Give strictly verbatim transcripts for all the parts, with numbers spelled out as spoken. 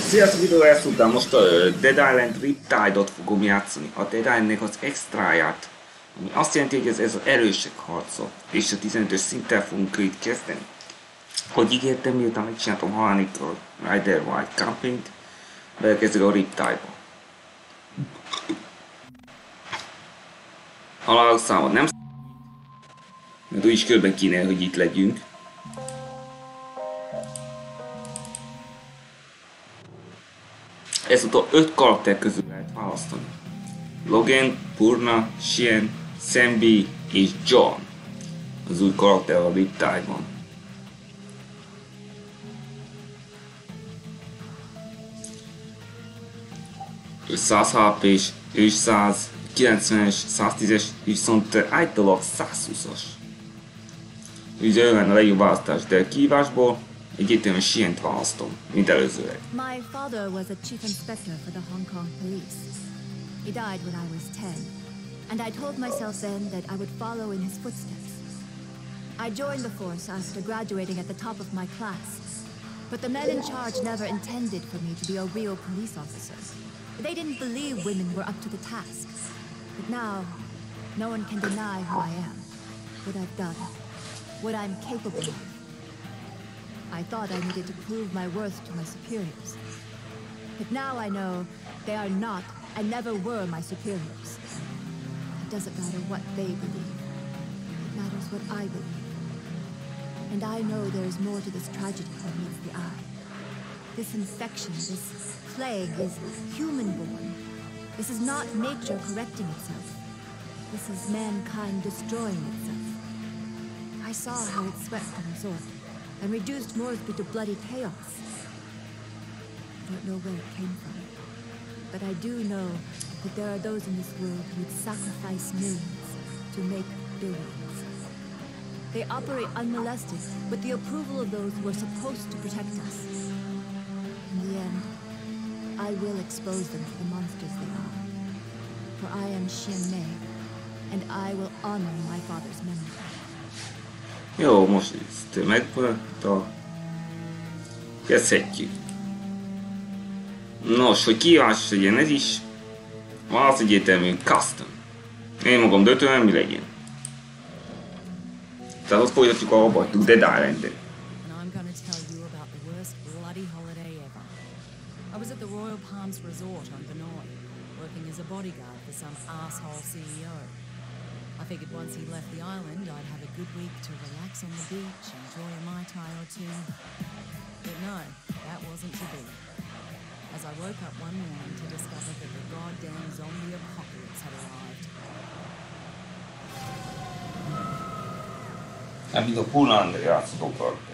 Sziasztok, videó elszúrtam, most a Dead Island Riptide-ot fogom játszani. A Dead Islandnek az extráját, ami azt jelenti, hogy ez, ez az erősek harca. És a tizenötös szinttel fogunk itt kezdeni. Hogy ígértem, miután megcsináltam harmadik Rider White Campaign-t, belekezdek a Riptide-ba. Halálszámot nem mert úgyis körben kéne, hogy itt legyünk. Ezúttal öt karakter közül lehet választani. Logan, Purna, Shen, Sambi és John. Az új karakter a Riptide-ban. Ő száz há pés, ő is száz kilencvenes, száztízes, viszont általában százhúszas. Ugye ő lenne a legjobb választás, de a kihívásból egyértelműen Shient választom, mint előzőleg. My father was a chief inspector for the Hong Kong police. He died when I was ten, and I told myself then that I would follow in his footsteps. I joined the force after graduating at the top of my class, but the men in charge never intended for me to be a real police officer. They didn't believe women were up to the task. But now, no one can deny who I am, what I've done, what I'm capable of. I thought I needed to prove my worth to my superiors. But now I know they are not and never were my superiors. It doesn't matter what they believe. It matters what I believe. And I know there is more to this tragedy than meets the eye. This infection, this plague is human-born. This is not nature correcting itself. This is mankind destroying itself. I saw how it swept and absorbed, and reduced Moresby to bloody chaos. I don't know where it came from, but I do know that there are those in this world who would sacrifice millions to make billions. They operate unmolested with the approval of those who are supposed to protect us. In the end, I will expose them to the monsters they are. For I am Shin Mei, and I will honor my father's memory. Jó, most ezt megmutatta. Kezdhetjük. Nos, hogy kihívás legyen ez is, válasz egyértelmű custom. Én magam döntöm, mi legyen. Tehát ott folytatjuk a hagytuk Dead Island-et. I was at the Royal Palms Resort on Benoi, working as a bodyguard for some asshole C E O. I figured once he left the island, I'd have a good week to relax on the beach, enjoy a Mai Tai or two. But no, that wasn't to be. As I woke up one morning to discover that the goddamn zombie apocalypse had arrived. Nem a Pullandra játszható karakter.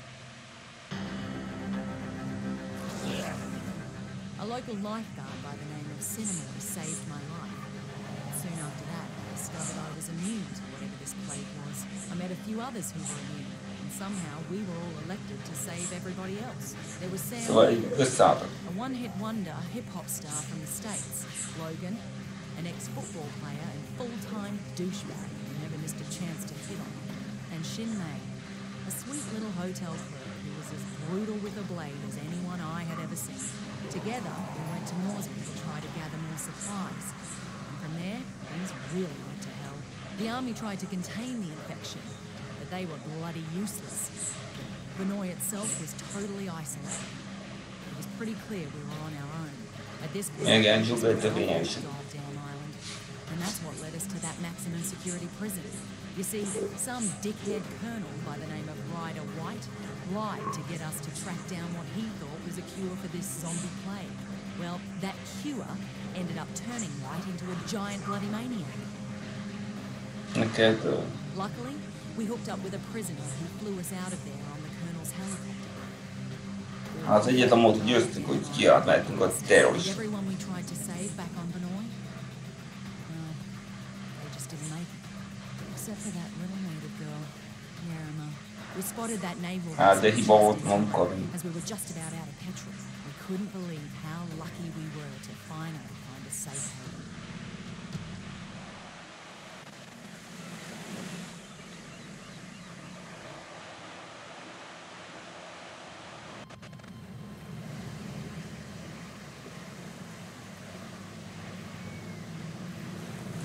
A local lifeguard by the name of Cinnamon saved my life. Soon after that, I discovered I was immune to whatever this plague was. I met a few others who were immune, and somehow we were all elected to save everybody else. There was Sam, a one-hit wonder hip-hop star from the States, Logan, an ex-football player and full-time douchebag who never missed a chance to hit on, and Shin Mei, a sweet little hotel clerk who was as brutal with a blade as anyone I had ever seen. Together, we went to Moresby to try to gather more supplies. And from there, things really went to hell. The army tried to contain the infection, but they were bloody useless. Benoi itself was totally isolated. It was pretty clear we were on our own. At this point, we just went off this goddamn island. And that's what led us to that maximum security prison. You see, some dickhead colonel by the name of Ryder White lied to get us to track down what he thought was a cure for this zombie plague. Well, that cure ended up turning White into a giant bloody maniac. Okay. Luckily, we hooked up with a prisoner who flew us out of there on the colonel's helicopter. Az egyetlen mód, hogy győztünk, hogy kiáltottunk a terrorist. Everyone we tried to save back on Benoi, well, they just didn't make it. Except for that little native girl, Yarima. We spotted that naval Hát, de hiba volt vessel magunkkal. as we were just about out of petrol. We couldn't believe how lucky we were to finally find a safe haven.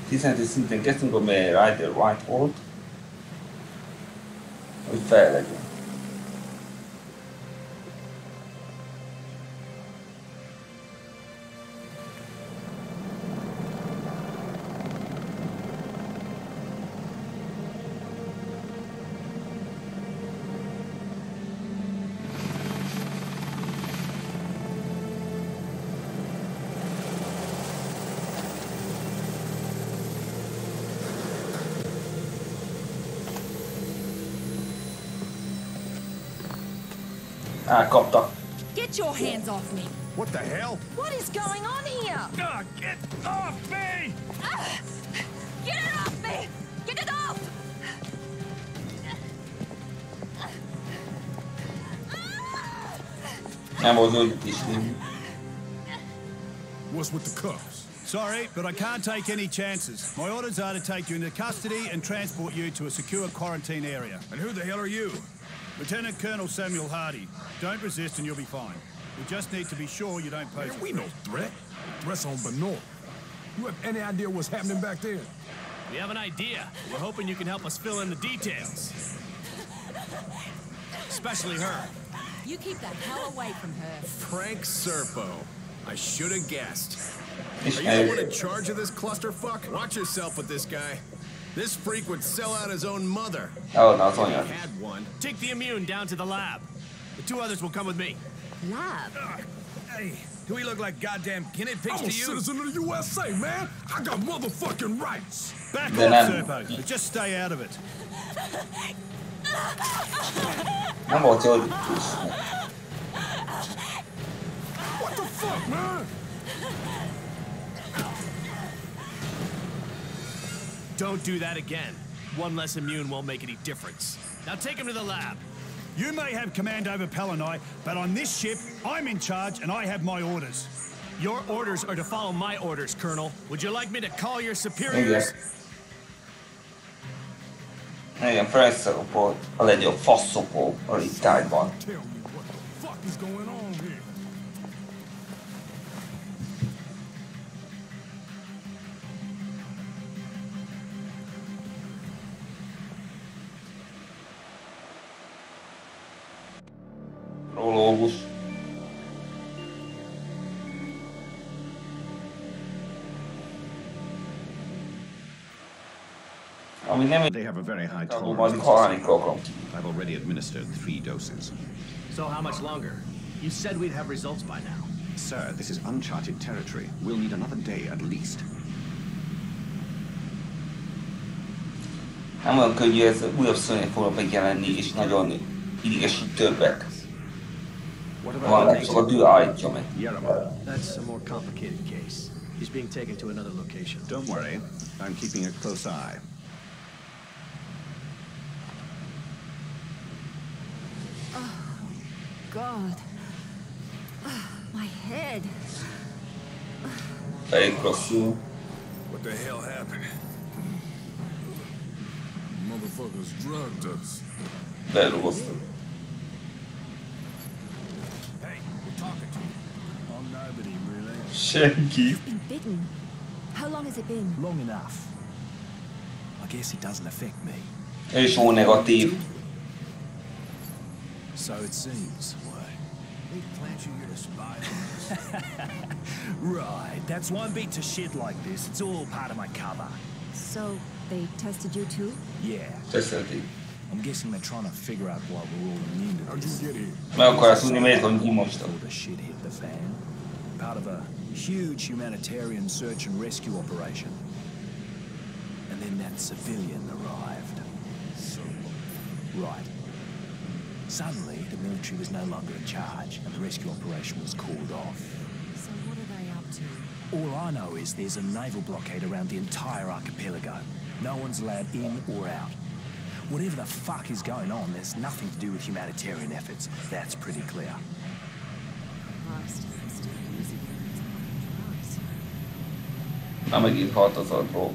tizenötös szinten kezdtünk, amely Rider White volt, hogy fel legyen. Elkapta. Get your hands off me! What the hell? What is going on here? Ah, get off me! Ah, get it off me! Get it off! Nem volt úgy is. What's with the cuffs? Sorry, but I can't take any chances. My orders are to take you into custody and transport you to a secure quarantine area. And who the hell are you? Lieutenant Colonel Samuel Hardy. Don't resist and you'll be fine. We just need to be sure you don't pose Man, a we threat. no threat. Threats on Benoit. You have any idea what's happening back there? We have an idea. We're hoping you can help us fill in the details. Especially her. You keep the hell away from her. Frank Serpo. I should have guessed. És Are you the one in el... charge of this clusterfuck? Watch yourself with this guy. This freak would sell out his own mother. Oh, az He anya. had one. Take the immune down to the lab. The two others will come with me. Lab? Hey, do we look like goddamn guinea pigs I'm to a you? citizen of the U S A, man. I got motherfucking rights. Back Then off, I'm- Serpo. But just stay out of it. Nem volt jó is. What the fuck, man? Don't do that again. One less immune won't make any difference. Now take him to the lab. You may have command over Palanai, but on this ship, I'm in charge and I have my orders. Your orders are to follow my orders, Colonel. Would you like me to call your Igen. superiors? Igen, felszopott a legjobb faszopó a Riptide-ban. Tell me what the fuck is going on here. Prológus. Ami nem They have a very high tanul, tolerance. addig halálni fogom. I've already administered three doses. So how much longer? You said we'd have results by now. Sir, this is uncharted territory. We'll need another day at least. Nem olyan könnyű, ez újabb szörnyek fognak megjelenni, és nagyon idegesítőbbek. What Van, about the nem csak a native? dű állítja meg. Yerama. That's a more complicated case. He's being taken to another location. Don't worry. I'm keeping a close eye. God. My head. Elég rosszul. What the hell happened? Motherfuckers drugged us. Berúgoztuk. Hey, we're talking to you. I'm nobody, really. Senki. Been bitten. How long has it been? Long enough. I guess it doesn't affect me. Ő is ó negatív. So it seems. Why? They plant you here to spy on us. Right. That's why I'm beat to shit like this. It's all part of my cover. So, they tested you too? Yeah. Teszelték. I'm guessing they're trying to figure out why we're all immune to How'd this. you get here? Meg akarod tudni, miért van kimostam. Before the shit hit the fan. Part of a huge humanitarian search and rescue operation. And then that civilian arrived. So, Right. Suddenly, the military was no longer in charge, and the rescue operation was called off. So what are they up to? All I know is there's a naval blockade around the entire archipelago. No one's allowed in or out. Whatever the fuck is going on, there's nothing to do with humanitarian efforts. That's pretty clear. Christ, it's too easy for these fucking drugs. Na megint halt az a drog.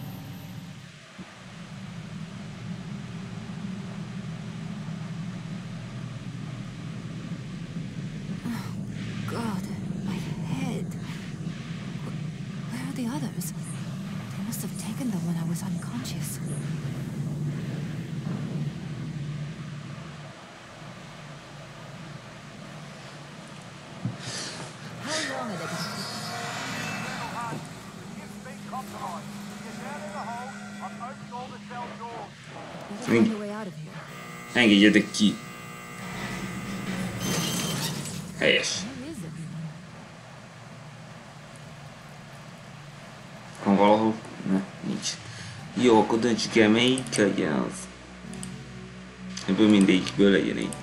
God, my head. Wh- Where are the others? They must have taken find a way out of here. Engedjetek ki. Helyes. Where is everyone? Van valahol? Ne, nincs. Jó, akkor döntsük el, melyik legyen az. Ebből mindegyikből legyen egy.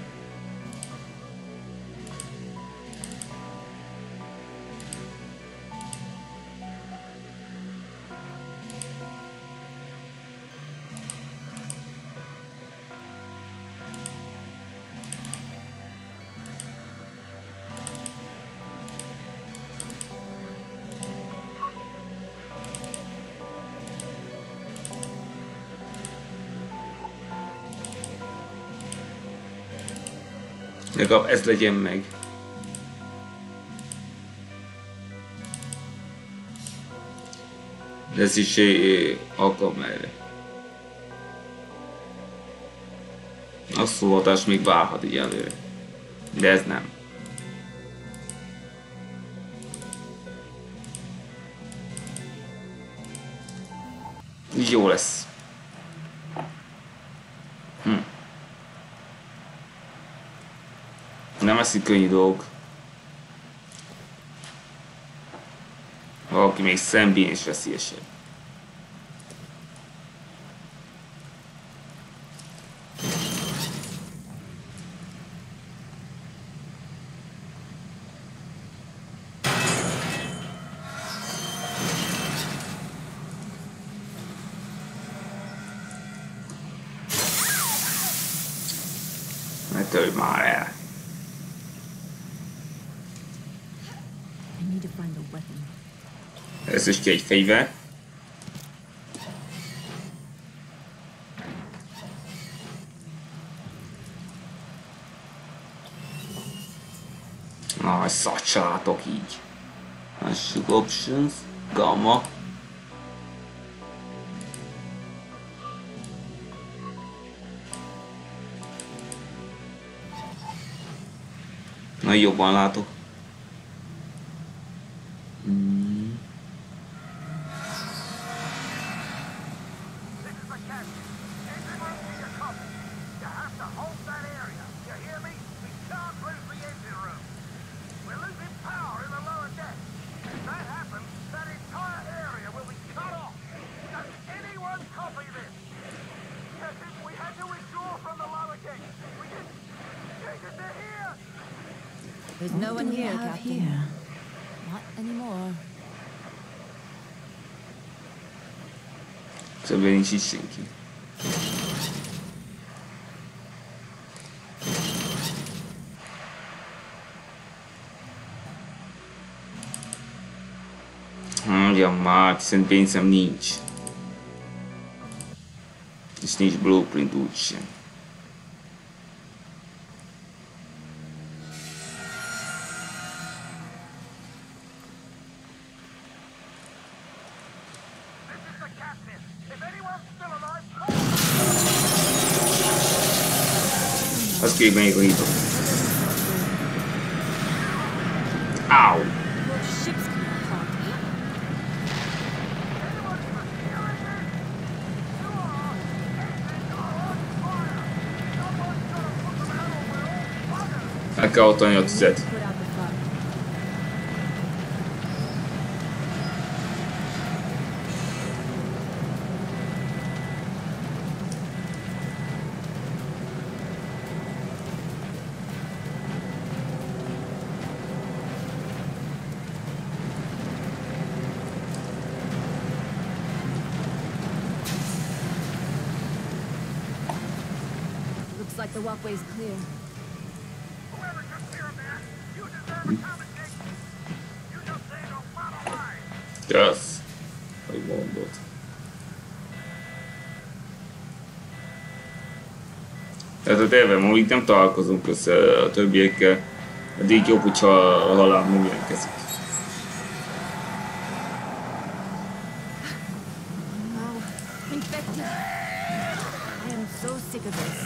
Legalább ez legyen meg. De ez is alkalom erre. A szóhatás még várhat így előre. De ez nem. Jó lesz. Hm. Nem eszik könnyű dolg. Valaki még szembén is veszélyesebb. Ne törj már el! Ez is ki egy fegyver. Na, szacsátok így. Lássuk, options, gamma. Na, jobban látok. There's no one here, Captain. Here? Not anymore. Szóval nincs itt senki. Mondjam már, hiszen pénzem nincs. És nincs blueprint úgysem. Azt kérjük, melyik a hítok. Áú! El kell ottani a tüzet. The walkway's clear. Whoever took care of that, you deserve a commendation. You just saved a lot of lives. Yes. Hogy mondod. Tehát a terve, ma így nem találkozunk össze a többiekkel. Addig jobb, hogyha a halál nem jelentkezik. No. Infected. I am so sick of this.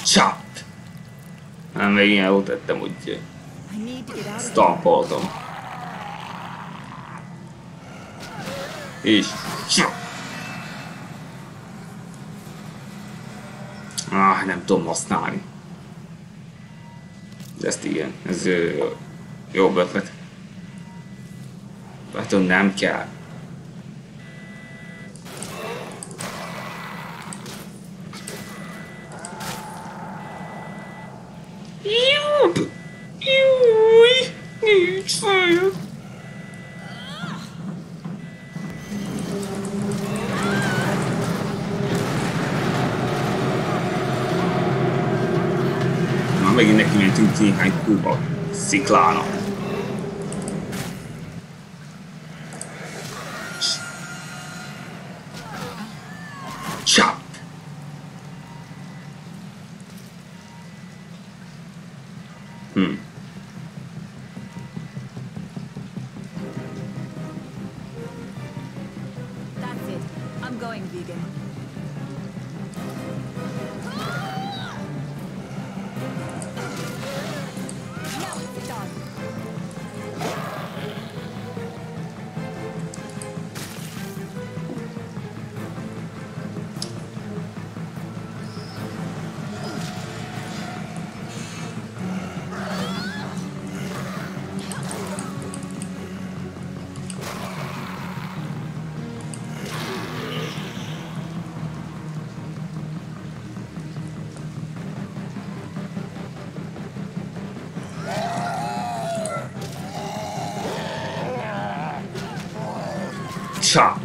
Csap! Nem, még ilyen jót tettem, hogy stampoltam. És csap! Ah, nem tudom használni. De ezt igen, ez jobb ötlet. Hát nem kell. Jobb! Júj! Nincs fája! Na, megint neki mentünk néhány kúba sziklának. Chop! Hmm. That's it. I'm going vegan. Now it's done. Chop!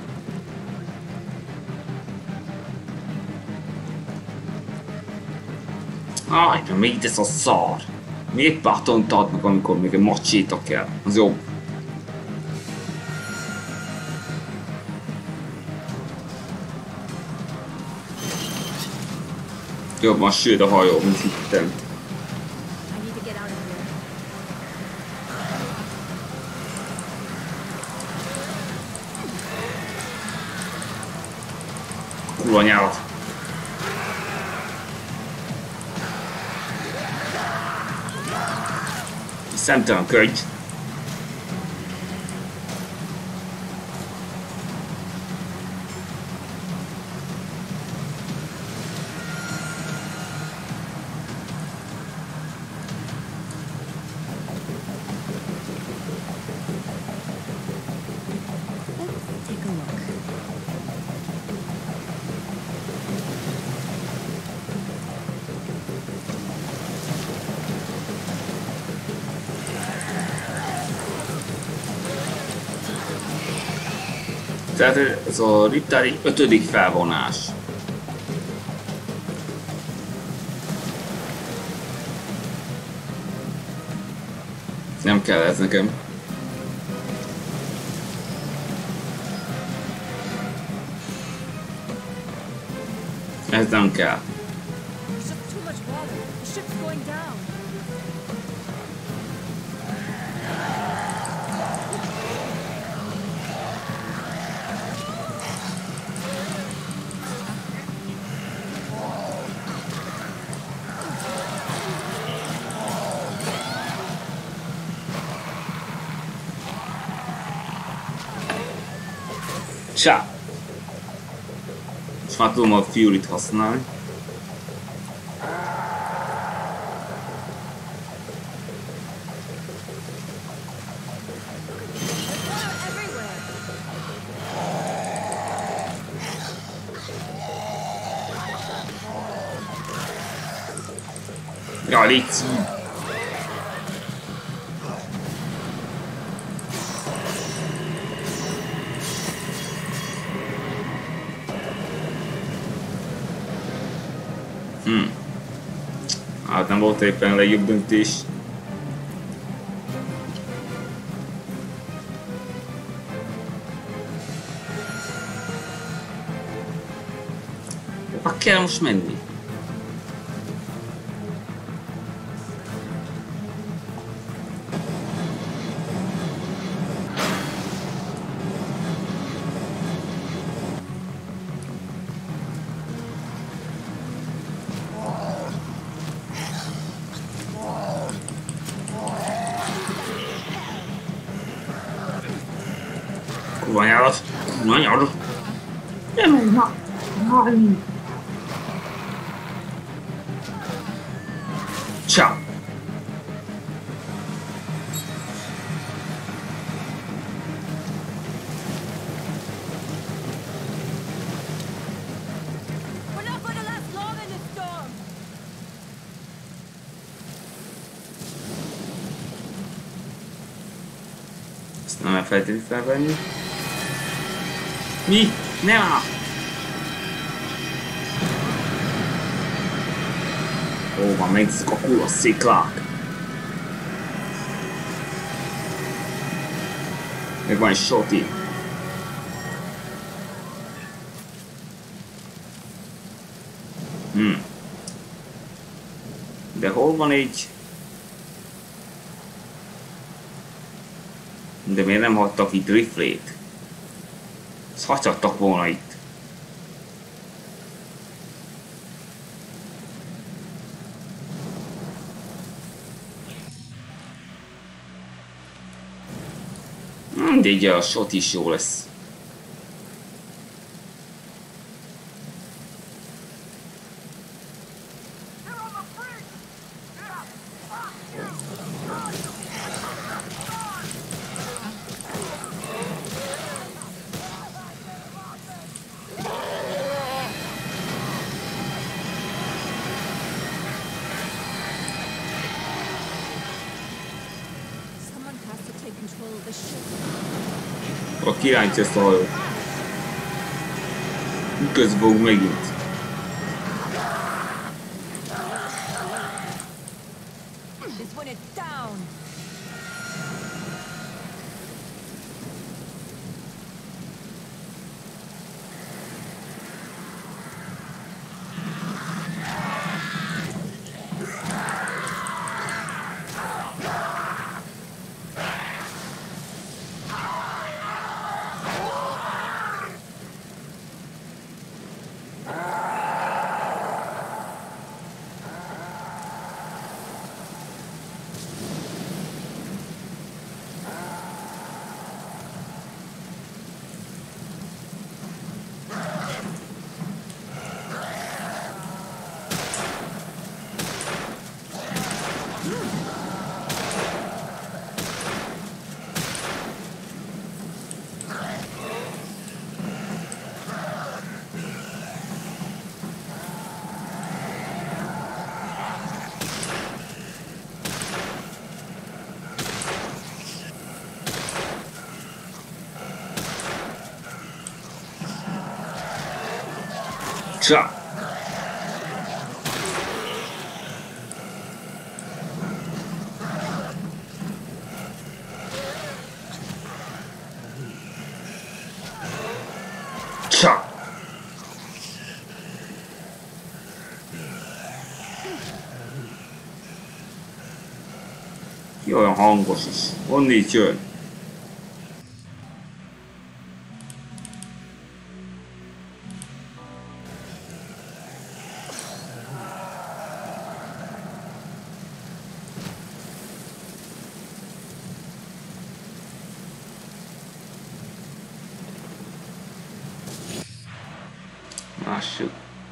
Aj, de még ez a szar! Miért bátont adnak, amikor még egy macséta kell? Az jobb. Jobban sőd a hajó, mint hittem. Kurva nyálat. Szemtelen könyv. Tehát ez a Riptide ötödik felvonás. Nem kell ez nekem. Ez nem kell. Csá! És már tudom a Fury-t használni. Ja, légy szív! Hmm. Hát nem volt éppen a legjobb döntés. Hova kell most menni? Kurva anyádat! Anyád! Nem, na! Ciao! We're not going to last long in this storm! Ezt nem elfelejteni felvenni. Mi? Nem áll! Ó, van még ezek a kurva sziklák! Meg van egy shoti. Hmm. De hol van egy... De miért nem hagytak itt riflét? Ezt hagyhattak volna itt. Mindegy, a shot is jó lesz. A királyt ezt a hajót. Közben fog megint. This one is down! Ciao! Ciao! Ki olyan hangos is? Honnét jön? Lássuk.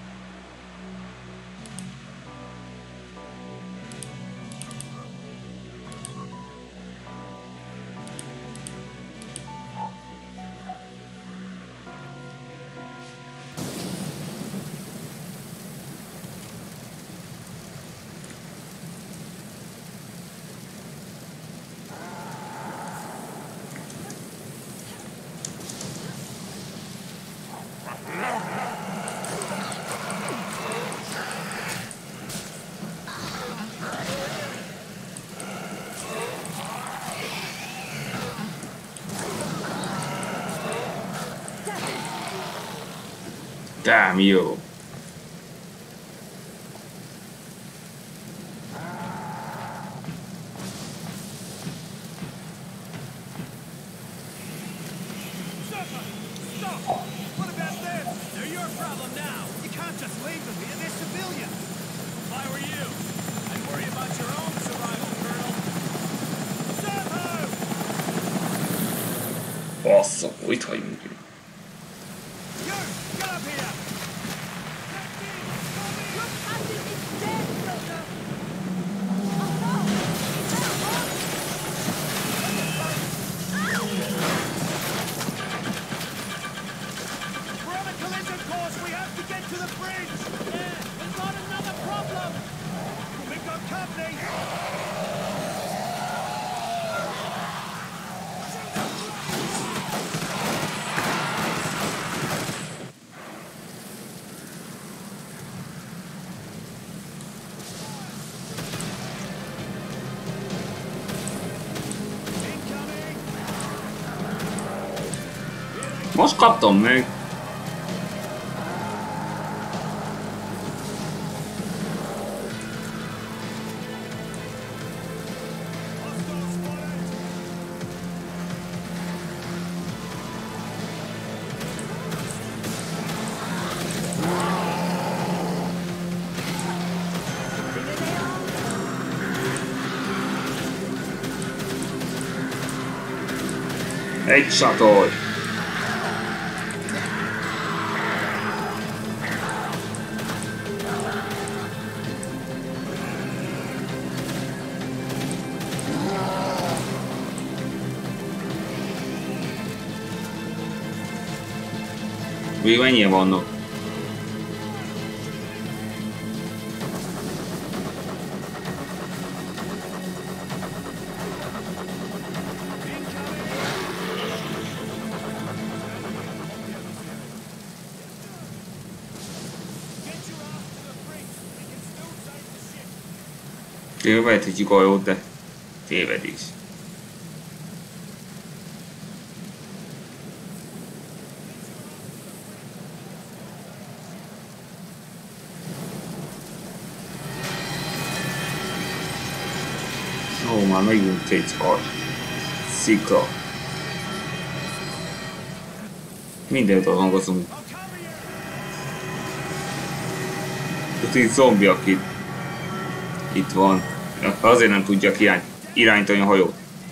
Damn you. Basszok, itt hagyunk. Most kaptam meg. Egy satol. Még mennyien vannak? Tévedhetjük a jót, de tévedés. Ó, már megint egy a szikla. Mindent hangozunk. Ott itt zombi, aki itt van. Azért nem tudja irány, irányítani a hajót.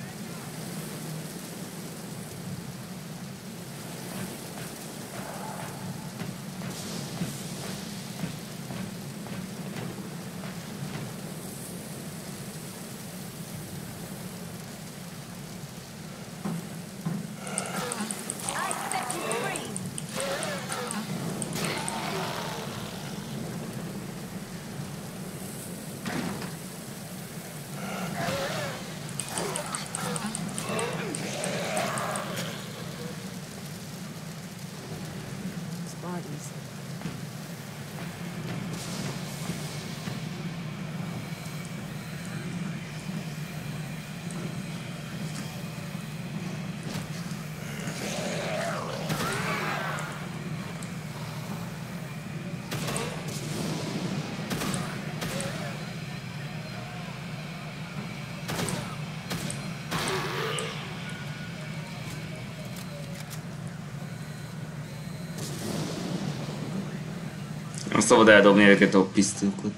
Nem szabad eldobni ezeket a pisztolyokat.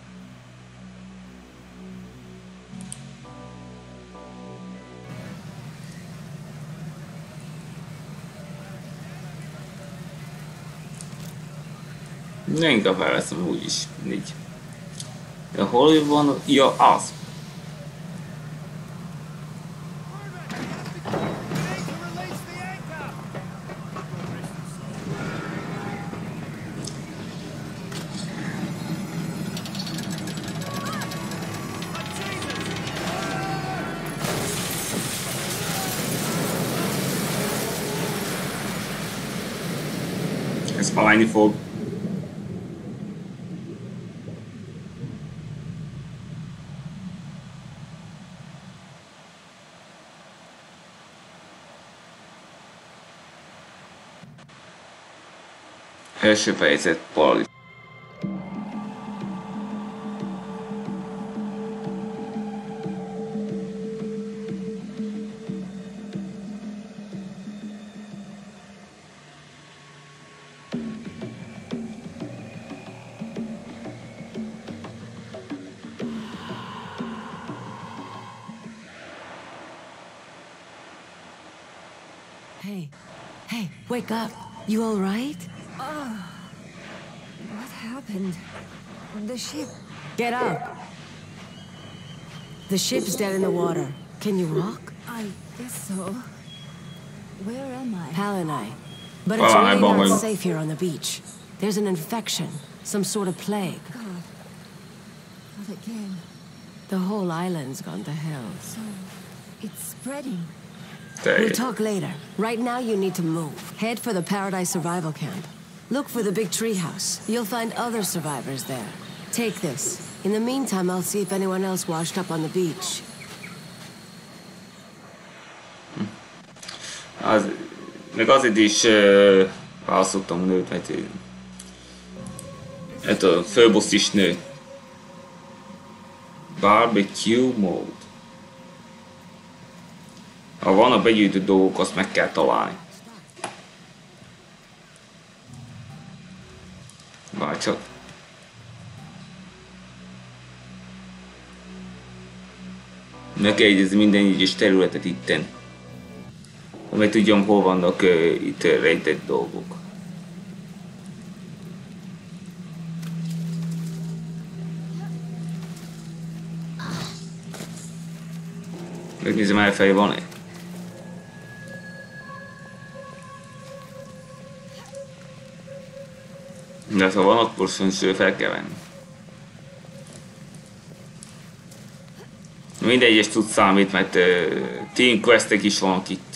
De inkább elveszem úgyis, mindig. De hol van? Ja, az! Ez halálni fog. Első fejezet Polaris. Hey, hey, wake up. You all right? Oh, what happened? The ship. Get up. The ship's dead in the water. Can you walk? I guess so. Where am I? Hal and I. But it's really not safe here on the beach. There's an infection, some sort of plague. God. Not again. The whole island's gone to hell. So, it's spreading. We'll talk later. Right now you need to move. Head for the Paradise Survival Camp. Look for the big treehouse. You'll find other survivors there. Take this. In the meantime, I'll see if anyone else washed up on the beach. Az, meg azért is uh, választottam nőt, mert hát a főbossz is nő. Barbecue mode. Ha van a begyűjtött dolgok, azt meg kell találni. Bárcsak. Meg kell jegyezni minden egyes területet itten. Mert tudjam, hol vannak uh, itt rejtett dolgok. Megnézem, elfelé van-e? De ha van, akkor szönször fel kell venni. Minden egyes tud számít, mert uh, team questek is vannak itt.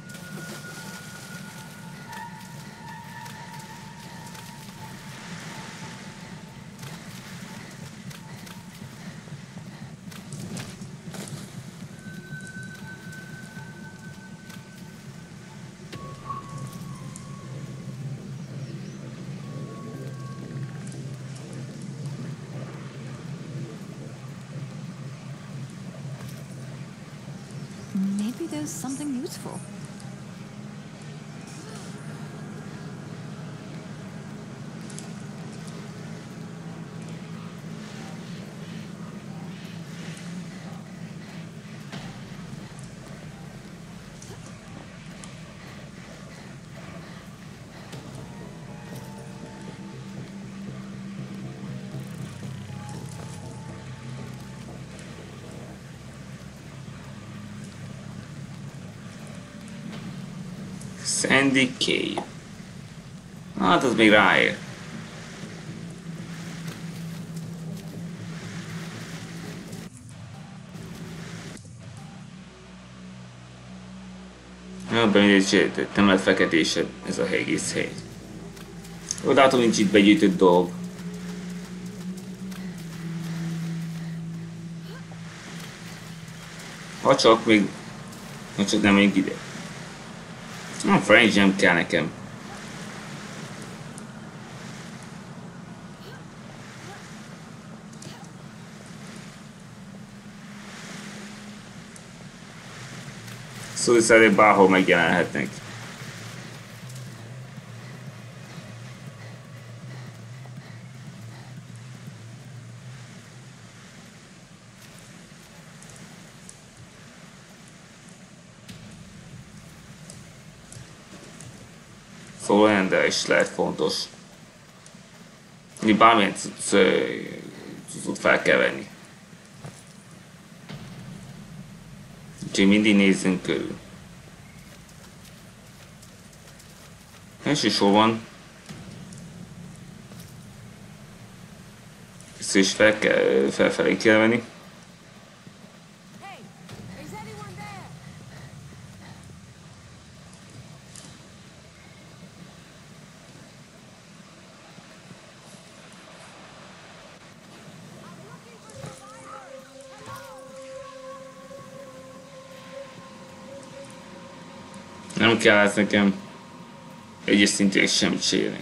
Maybe there's something useful. Sandy Cave. Hát az még ráér. Jobban mindegy, nem lehet feketés ez a egész hely. Jó, látom, nincs itt begyűjtött dolg. Ha csak még... Ha csak nem megyünk ide. A French nem kell nekem. Szóval szerintem bárhol megjelenhetnek. Szóval olyan, de is lehet fontos. Bármilyen cuccot fel kell venni. Úgyhogy mindig nézzünk körül. Elsősorban ezt is fel kell, felfelé kell venni. Nem kell ez nekem egyes szintén semmit se érni.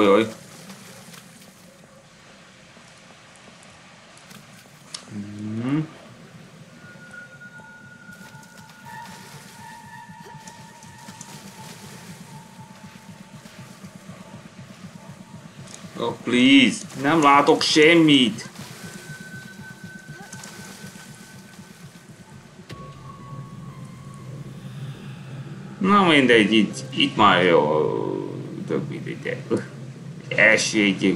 Ojoj. Hmm. Oh, please. Nem látok semmit. Na mindegy, itt, itt már jó. Tök mindegy. Elsőjegyük.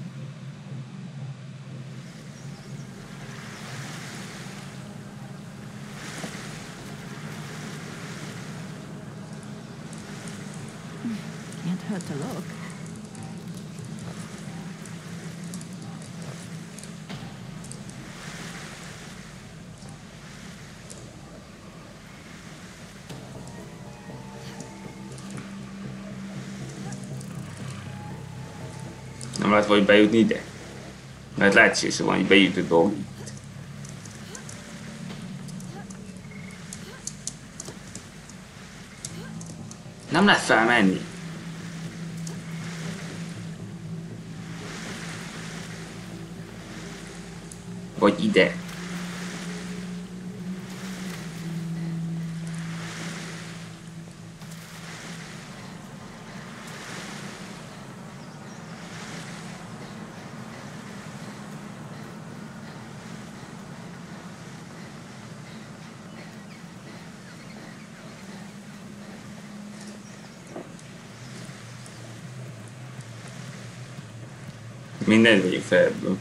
Can't hurt to look. Nem lehet vagy bejutni ide? Mert lehetséges van, hogy bejut a dolg itt. Nem lehet felmenni. Vagy ide. Minden vagyunk fel ebből.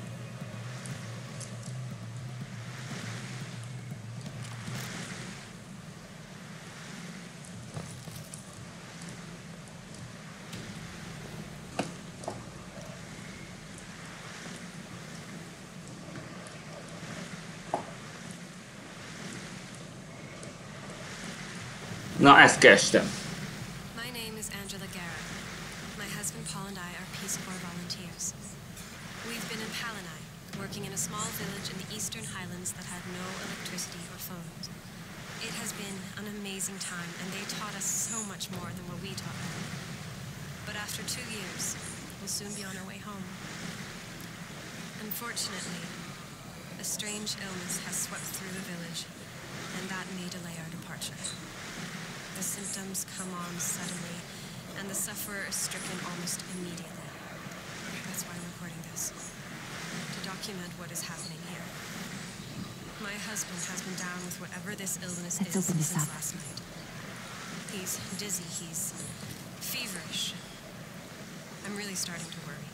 Na, ezt kerestem. My name is Angela Guerra. My husband Paul and I are Peace Corps volunteers. We've been in Palanai, working in a small village in the eastern highlands that had no electricity or phones. It has been an amazing time, and they taught us so much more than what we taught them. But after two years, we'll soon be on our way home. Unfortunately, a strange illness has swept through the village, and that may delay our departure. The symptoms come on suddenly, and the sufferer is stricken almost immediately. That's why I'm recording this, to document what is happening here. My husband has been down with whatever this illness Let's is open this since up. last night. He's dizzy, he's feverish. I'm really starting to worry.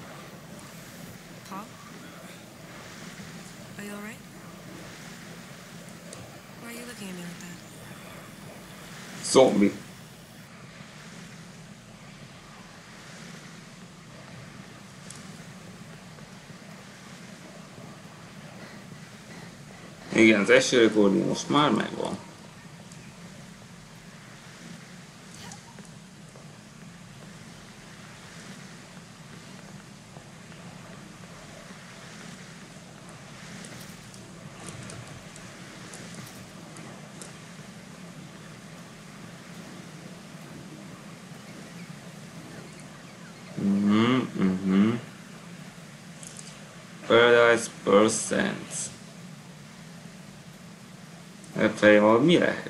Paul? Are you alright? Why are you looking at me like that? Zombi. Igen, az első rekordja most már megvan. Mhm, mhm. Paradise percent. Fejval mi lehet?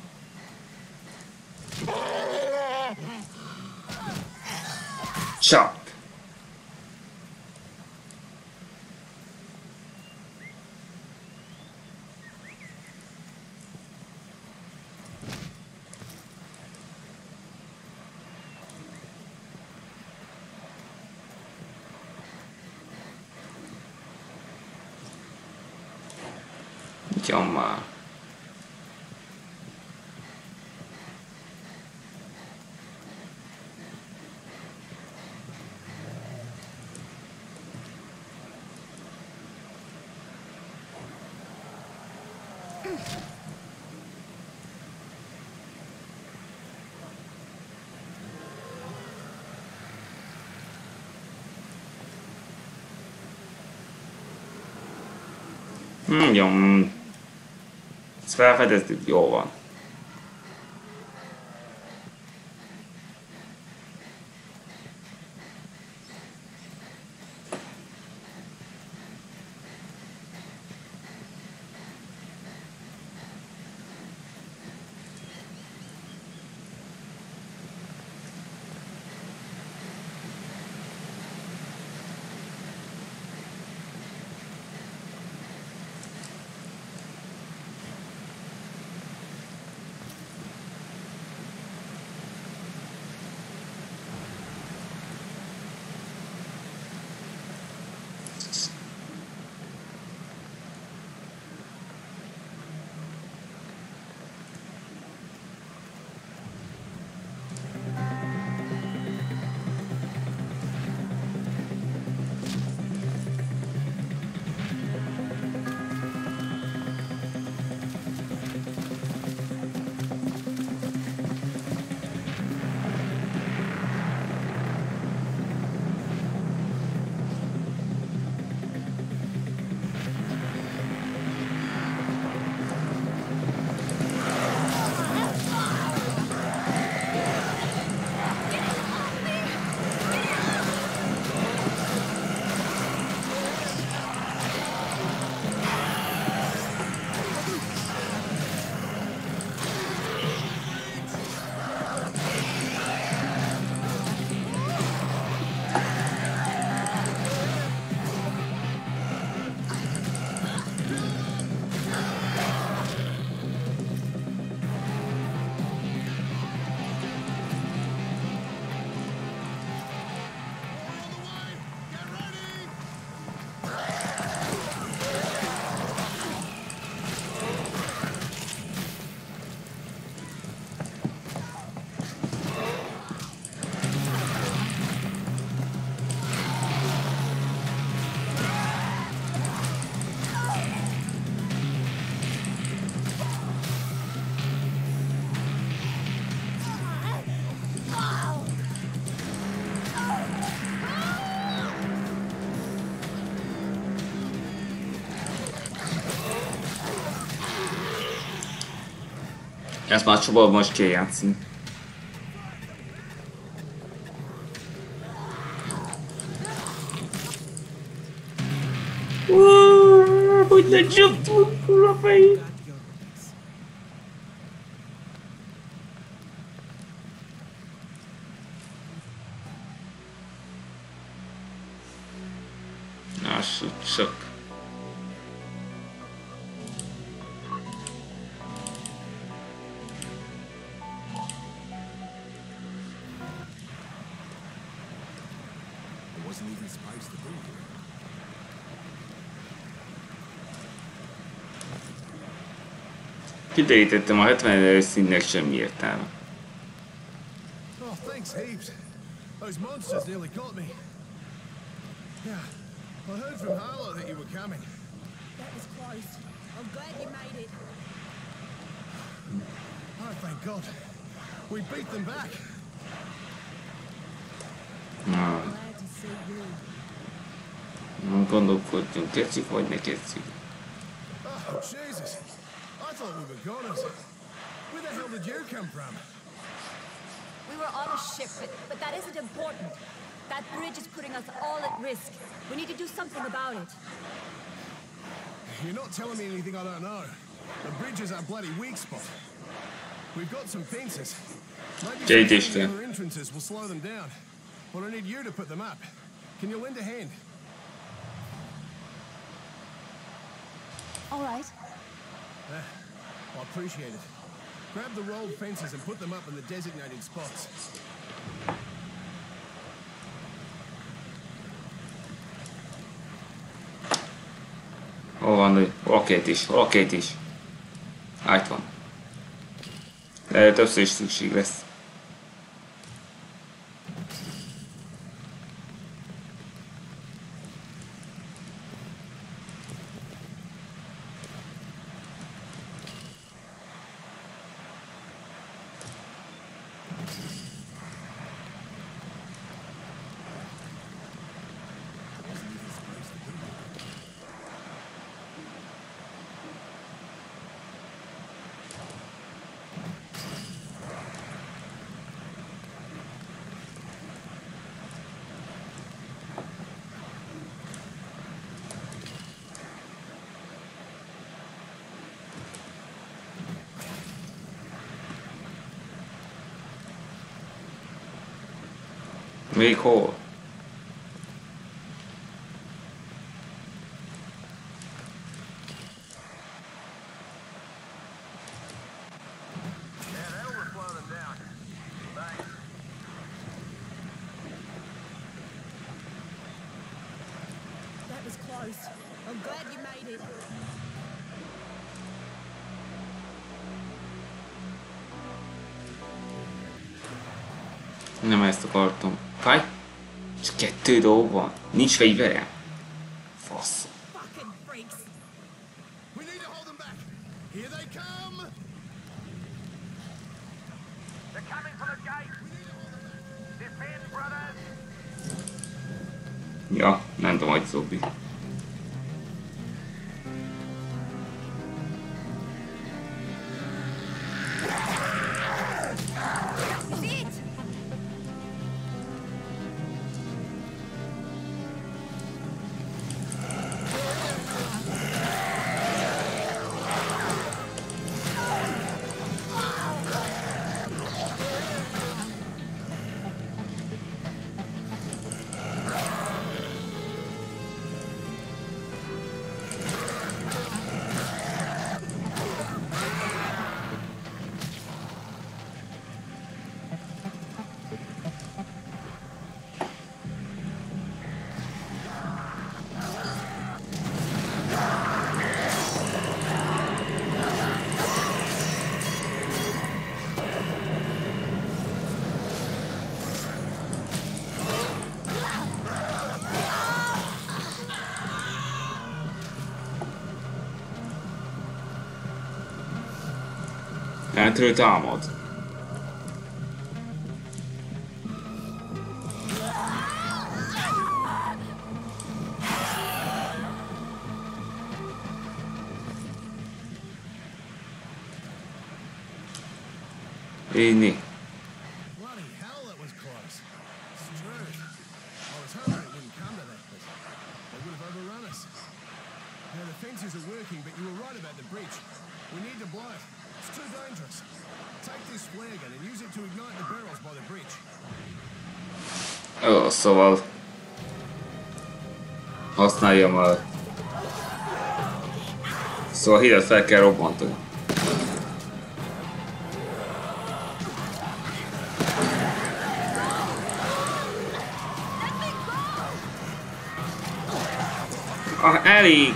Csap! Ugyan már. Hmm, jó. Ezt felfedeztük, jó van. Ezt már Csaba most kell játszani. Uuuuh, hogy ne csaptunk a fejét! Lássuk csak. Kiderítettem a hetvenedik színnek semmi értelme. Oh, thanks heaps. Those monsters nearly got me. Yeah, I heard from Harlow that you were coming. That was close. I'm glad you made it. Oh, thank God. We beat them back. Na. Glad to see you. Gondolkodjunk, kezdjük vagy ne kezdjük. Oh, Jesus. I thought we were goners. Where the hell did you come from? We were on a ship, but, but that isn't important. That bridge is putting us all at risk. We need to do something about it. You're not telling me anything I don't know. The bridge is our bloody weak spot. We've got some fences. Maybe some other entrances will slow them down. But I need you to put them up. Can you lend a hand? All right. Uh, I appreciate it. Grab the rolled fences and put them up in the designated spots. Hol van? Rakét is, rakét is. Itt van. De többször is szükség lesz. Még hol? That was close. I'm glad you made it. Nem ezt akartam. Fáj? Csak kettő dolg van. Nincs fegyverem. Fasz. Fucking freaks. We need to hold them back. Here they come. They're coming for the gate. Defend, brothers. Ja, nem tudom, hogy zombi. Hátről támad. Inni. Bloody hell, that was close. It's true. I was hoping it wouldn't come to that, but they would have overrun us. Now, the fences are working, but you were right about the breach. We need to blow it. It's too dangerous. Take this flare gun and use it to ignite the barrels by the breach. Jó, szóval... Használjam a... Szóval a hidat fel kell robbantani. Ah, elég!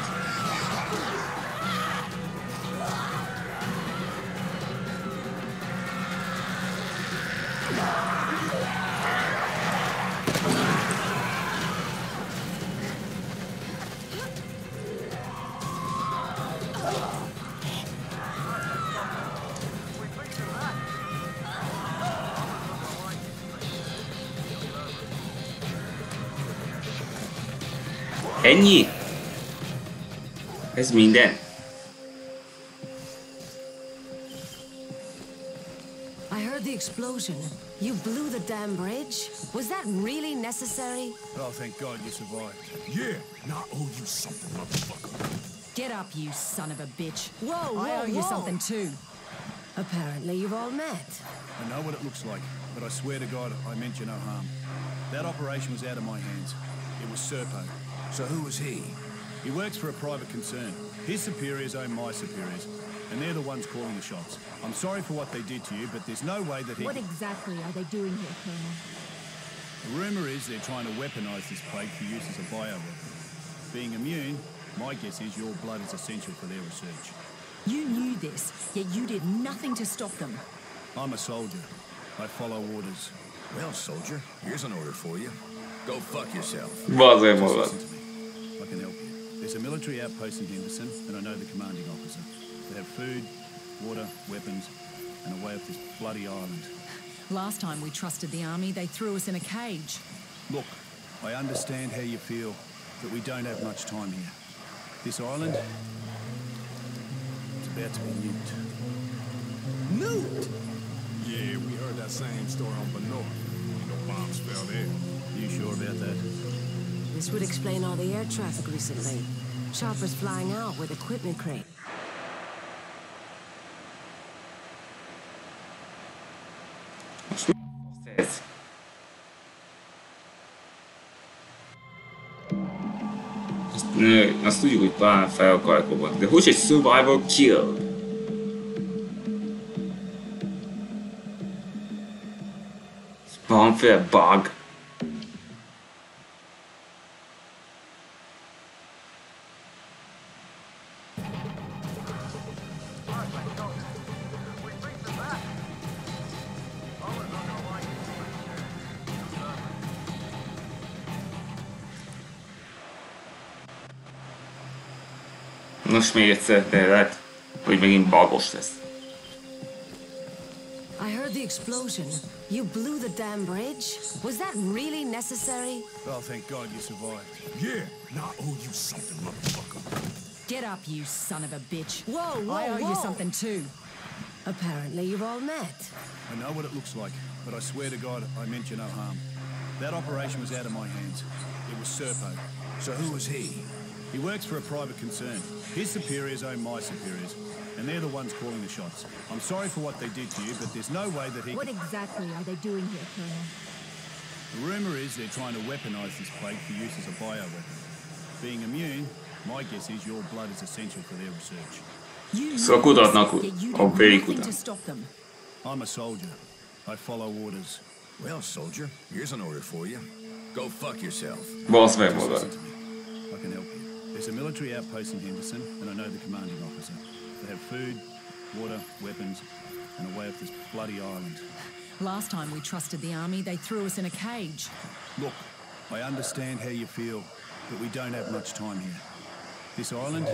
Ennyi? Ez minden? I heard the explosion. You blew the damn bridge? Was that really necessary? Oh, thank God you survived. Yeah, now I owe you something, motherfucker. Get up, you son of a bitch. Whoa, whoa, I owe you whoa. something too. Apparently you've all met. I know what it looks like, but I swear to God, I meant you no harm. That operation was out of my hands. It was Serpo. So who was he? He works for a private concern. His superiors own my superiors, and they're the ones calling the shots. I'm sorry for what they did to you, but there's no way that he... What exactly are they doing here, Colonel? The rumour is they're trying to weaponise this plague for use as a bioweapon. Being immune, my guess is your blood is essential for their research. You knew this, yet you did nothing to stop them. I'm a soldier. I follow orders. Well, soldier, here's an order for you. Go fuck yourself. Bazd Just magad. listen to me. I can help you. There's a military outpost in Henderson, and I know the commanding officer. They have food, water, weapons, and a way up this bloody island. Last time we trusted the army, they threw us in a cage. Look, I understand how you feel, but we don't have much time here. This island, it's about to be nuked. Nuked? Yeah, we heard that same story on Benor. No bombs fell there. You sure about that? This would explain all the air traffic recently. Choppers flying out with equipment crate. Ez. Azt, nő, azt tudjuk, hogy talán fel akarják robbantani, de hogy egy survival kill? Valamiféle bug. Most még egyszer, de lehet, hogy megint bugos lesz. I heard the explosion. You blew the damn bridge? Was that really necessary? Oh, thank God you survived. Yeah, now I owe you something, motherfucker. Get up, you son of a bitch. Whoa, whoa, I owe whoa. you something too. Apparently you've all met. I know what it looks like, but I swear to God, I meant you no harm. That operation was out of my hands. It was Serpo. So who was he? He works for a private concern. His superiors own my superiors, and they're the ones calling the shots. I'm sorry for what they did to you, but there's no way that he... What exactly are they doing here, Colonel? The rumour is they're trying to weaponise this plague for use as a bioweapon. Being immune, my guess is your blood is essential for their research. You Szóval knew this, kutatnak yet you a did vérik nothing után. to stop them. I'm a soldier. I follow orders. Well, soldier, here's an order for you. Go fuck yourself. Bazd meg Just magad. listen to me. I can help you. There's a military outpost in Henderson, and I know the commanding officer. They have food, water, weapons, and a way up this bloody island. Last time we trusted the army, they threw us in a cage. Look, I understand how you feel, but we don't have much time here. This island,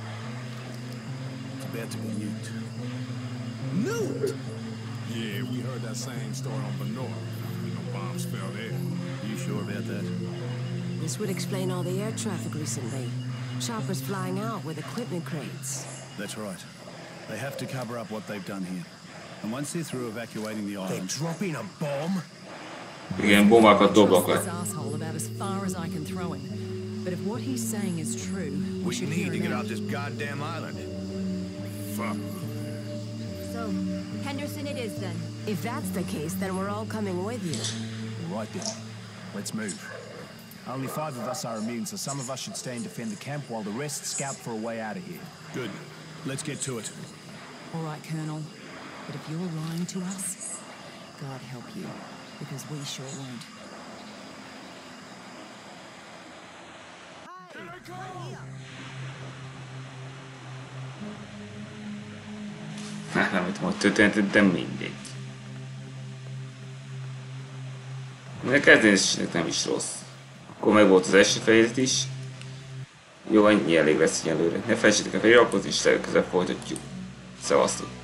it's about to be nuked. Nuked? Yeah, we heard that same story on Benor. No bombs fell there. You sure about that? This would explain all the air traffic recently. Choppers flying out with equipment crates. That's right. They have to cover up what they've done here. And once they're through evacuating the They're island, dropping a bomb? Igen, bombákat dobnak Trust le. this asshole about as far as I can throw him. But if what he's saying is true, we, We should need hear to him get out. off this goddamn island. Fuck. So, Henderson it is then. If that's the case, then we're all coming with you. Right then. Let's move. Only five of us are immune, so some of us should stay and defend the camp while the rest scout for a way out of here. good. Let's get to it. All right, Colonel. But if you're lying to us, God help you, because we sure won't. Hát nem tudom, hogy történt, de mindegy. De kezdésnek nem is rossz. Akkor meg volt az első fejezet is. Jó, ennyi elég lesz így előre. Ne felejtsétek el feliratkozni, és legközelebb folytatjuk. Szevasztok!